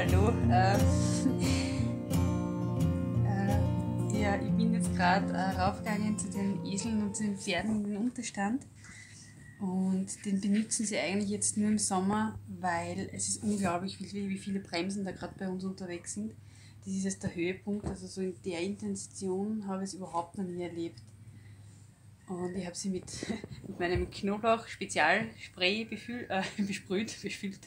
hallo. Ja, ich bin jetzt gerade raufgegangen zu den Eseln und zu den Pferden in den Unterstand. Und den benutzen sie eigentlich jetzt nur im Sommer, weil es ist unglaublich, wie viele Bremsen da gerade bei uns unterwegs sind. Das ist jetzt der Höhepunkt, also so in der Intention habe ich es überhaupt noch nie erlebt. Und ich habe sie mit meinem Knoblauch-Spezialspray befüllt.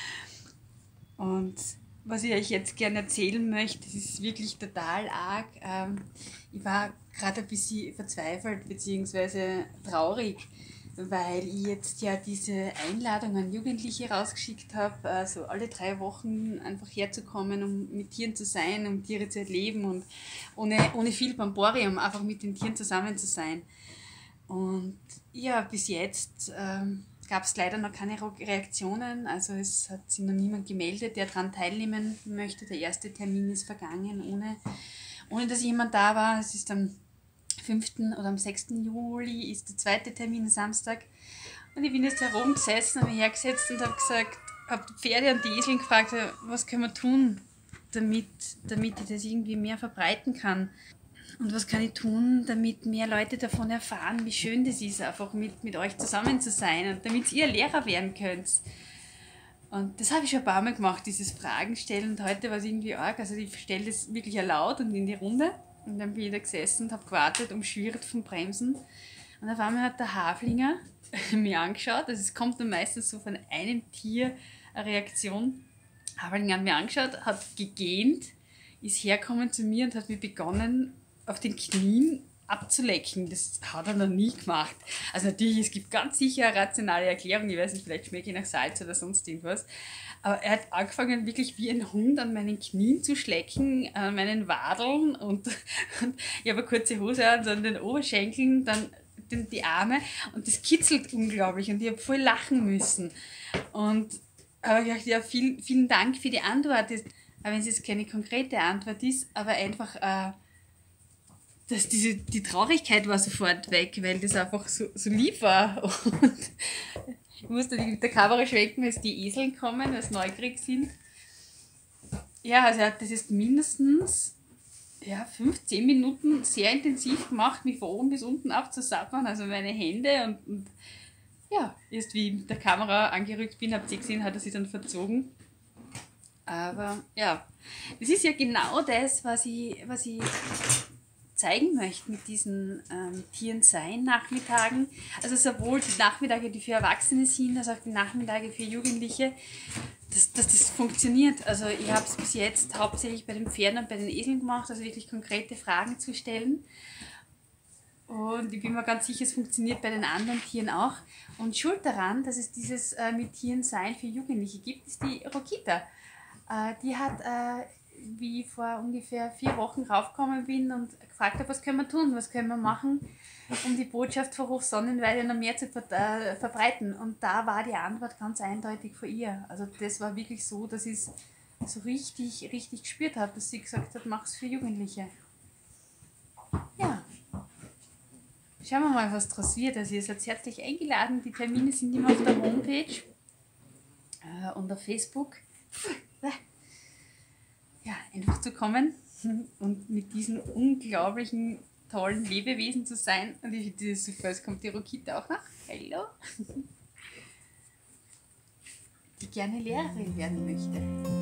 Und was ich euch jetzt gerne erzählen möchte, das ist wirklich total arg. Ich war gerade ein bisschen verzweifelt bzw. traurig, weil ich jetzt ja diese Einladung an Jugendliche rausgeschickt habe, also alle 3 Wochen einfach herzukommen, um mit Tieren zu sein, um Tiere zu erleben und ohne viel Pamporium, einfach mit den Tieren zusammen zu sein. Und ja, bis jetzt gab es leider noch keine Reaktionen, also es hat sich noch niemand gemeldet, der daran teilnehmen möchte. Der erste Termin ist vergangen, ohne dass jemand da war. Es ist am 5. oder am 6. Juli ist der zweite Termin, Samstag. Und ich bin jetzt herumgesessen, habe mich hergesetzt und habe die Pferde und die Esel gefragt, was können wir tun, damit ich das irgendwie mehr verbreiten kann. Und was kann ich tun, damit mehr Leute davon erfahren, wie schön das ist, einfach mit euch zusammen zu sein und damit ihr Lehrer werden könnt. Und das habe ich schon ein paar Mal gemacht, dieses Fragen stellen. Und heute war es irgendwie arg. Also ich stelle das wirklich laut und in die Runde. Und dann bin ich da gesessen und habe gewartet, umschwirrt vom Bremsen. Und auf einmal hat der Haflinger mir angeschaut. Also es kommt dann meistens so von einem Tier eine Reaktion. Haflinger hat mir angeschaut, hat gegähnt, ist hergekommen zu mir und hat mir begonnen, auf den Knien abzulecken. Das hat er noch nie gemacht. Also natürlich, es gibt ganz sicher eine rationale Erklärung. Ich weiß nicht, vielleicht schmecke ich nach Salz oder sonst irgendwas. Aber er hat angefangen, wirklich wie ein Hund an meinen Knien zu schlecken, an meinen Wadeln und ich habe eine kurze Hose an, so an den Oberschenkeln, dann die Arme und das kitzelt unglaublich und ich habe voll lachen müssen. Und aber ich dachte, ja, vielen Dank für die Antwort. Aber wenn es jetzt keine konkrete Antwort ist, aber einfach die Traurigkeit war sofort weg, weil das einfach so lieb war. Und ich musste mit der Kamera schwenken, als die Eseln kommen, als neugierig sind. Ja, also das ist mindestens 5-10 Minuten sehr intensiv gemacht, mich von oben bis unten abzusappern, also meine Hände und ja, erst wie ich mit der Kamera angerückt bin, habt ihr gesehen, hat er sich dann verzogen. Aber ja, das ist ja genau das, was ich zeigen möchte mit diesen Tieren-Sein-Nachmittagen. Also sowohl die Nachmittage, die für Erwachsene sind, als auch die Nachmittage für Jugendliche, dass das funktioniert. Also ich habe es bis jetzt hauptsächlich bei den Pferden und bei den Eseln gemacht, also wirklich konkrete Fragen zu stellen. Und ich bin mir ganz sicher, es funktioniert bei den anderen Tieren auch. Und schuld daran, dass es dieses mit Tieren sein für Jugendliche gibt, ist die Rokita. Die hat, wie ich vor ungefähr 4 Wochen raufgekommen bin und gefragt habe, was können wir tun, was können wir machen, um die Botschaft von Hochsonnenweide noch mehr zu verbreiten. Und da war die Antwort ganz eindeutig von ihr. Also das war wirklich so, dass ich es so richtig gespürt habe, dass sie gesagt hat, mach's für Jugendliche. Ja. Schauen wir mal, was daraus wird. Also ihr seid herzlich eingeladen. Die Termine sind immer auf der Homepage und auf Facebook. Ja, einfach zu kommen und mit diesen unglaublichen, tollen Lebewesen zu sein. Und ich finde das super. Es kommt die Rokita auch noch. Hallo. Die gerne Lehrerin werden möchte.